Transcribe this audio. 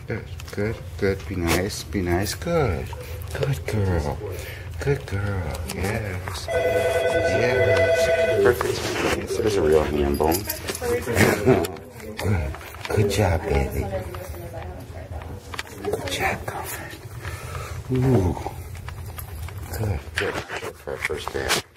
Good, good, good. Be nice, good. Good girl. Good girl. Yes. Yes. Perfect. Yes, there's a real hand bone. Good. Good job, baby. Good job, Comfort. Ooh. Good, good. For our first day.